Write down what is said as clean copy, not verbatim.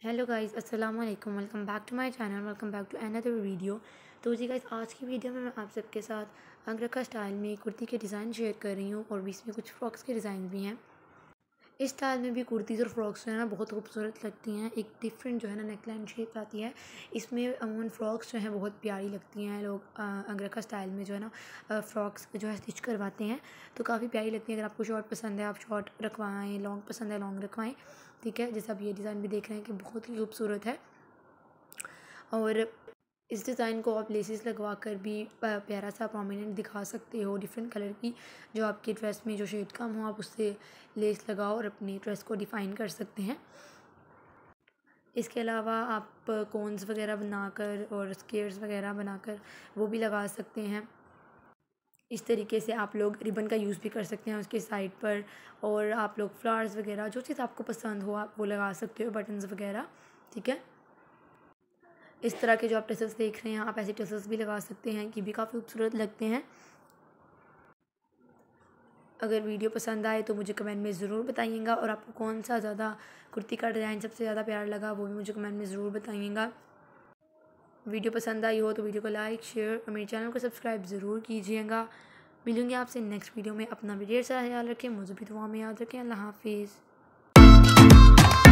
Hello guys, अस्सलाम वालेकुम। Welcome back to my channel. Welcome back to another video. तो जी गाइस, आज की वीडियो में मैं आप सबके साथ अंगरखा स्टाइल में कुर्ती के डिज़ाइन शेयर कर रही हूँ और बीच में कुछ फ्रॉक्स के डिज़ाइन भी हैं। इस स्टाइल में भी कुर्तीज़ और फ्रॉक्स जो है ना बहुत खूबसूरत लगती हैं। एक डिफरेंट जो है ना नेकलाइन शेप आती है इसमें। अमूमन फ्रॉक्स जो हैं बहुत प्यारी लगती हैं। लोग अंगरखा स्टाइल में जो है ना फ्रॉक्स जो है स्टिच करवाते हैं तो काफ़ी प्यारी लगती हैं। अगर आपको शॉर्ट पसंद है आप शॉर्ट रखवाएँ, लॉन्ग पसंद है लॉन्ग रखवाएँ। ठीक है, जैसे आप ये डिज़ाइन भी देख रहे हैं कि बहुत ही खूबसूरत है। और इस डिज़ाइन को आप लेसेस लगवा कर भी प्यारा सा प्रोमिनेंट दिखा सकते हो, डिफरेंट कलर की जो आपकी ड्रेस में जो शेड कम हो आप उससे लेस लगाओ और अपनी ड्रेस को डिफ़ाइन कर सकते हैं। इसके अलावा आप कोन्स वगैरह बनाकर और स्केयर्स वगैरह बनाकर वो भी लगा सकते हैं। इस तरीके से आप लोग रिबन का यूज़ भी कर सकते हैं उसके साइड पर, और आप लोग फ्लावर्स वगैरह जो चीज़ आपको पसंद हो आप वो लगा सकते हो, बटन्स वगैरह। ठीक है, इस तरह के जो आप टसल्स देख रहे हैं आप ऐसे टसल्स भी लगा सकते हैं कि भी काफ़ी खूबसूरत लगते हैं। अगर वीडियो पसंद आए तो मुझे कमेंट में ज़रूर बताइएगा, और आपको कौन सा ज़्यादा कुर्ती का डिज़ाइन सबसे ज़्यादा प्यारा लगा वो भी मुझे कमेंट में ज़रूर बताइएगा। वीडियो पसंद आई हो तो वीडियो को लाइक, शेयर और मेरे चैनल को सब्सक्राइब ज़रूर कीजिएगा। मिलूँगी आपसे नेक्स्ट वीडियो में। अपना भी ढेर सारा ख्याल रखें, मुझे भी दुआ में याद रखें। अल्लाह हाफिज़।